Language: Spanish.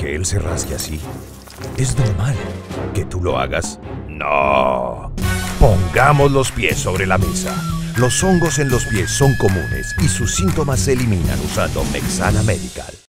que él se rasgue así? ¿Es normal que tú lo hagas? No. Pongamos los pies sobre la mesa. Los hongos en los pies son comunes y sus síntomas se eliminan usando Mexana Medical.